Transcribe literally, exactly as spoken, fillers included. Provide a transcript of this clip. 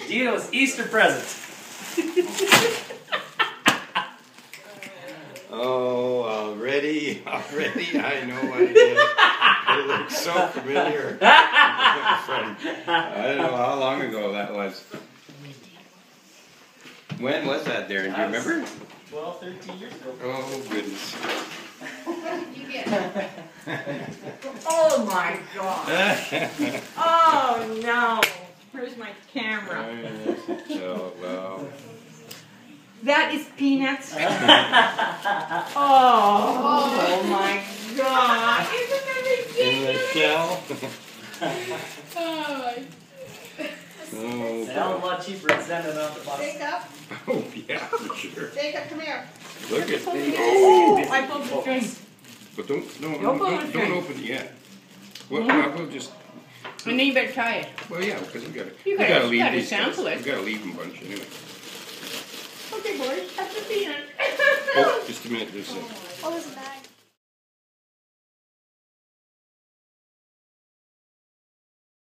Dido's Easter present. Oh, already, already, I know what it is. It looks so familiar. From, I don't know how long ago that was. When was that, Darren? Do you remember? twelve, thirteen years ago. Oh, goodness. What did you get? Oh my God. Oh no. Where's my camera? So, well. That is peanuts. oh, oh my God. Isn't that In the ridiculous? shell. Oh, Oh, Sounds a lot cheaper than sending it off the box. Jacob, oh, yeah, for sure. Jacob, come here. Look at me. Oh, I pulled the string. But don't, no, Don't don't, pull the don't, string. don't open it yet. Well, well, we'll just. And then you better try it. Well, yeah, because we gotta. You we gotta- gotta you leave gotta these guys. sample it. We gotta leave them a bunch anyway. Okay, boys, have the peanut. Oh, just a minute, just a second. Oh, there's a bag.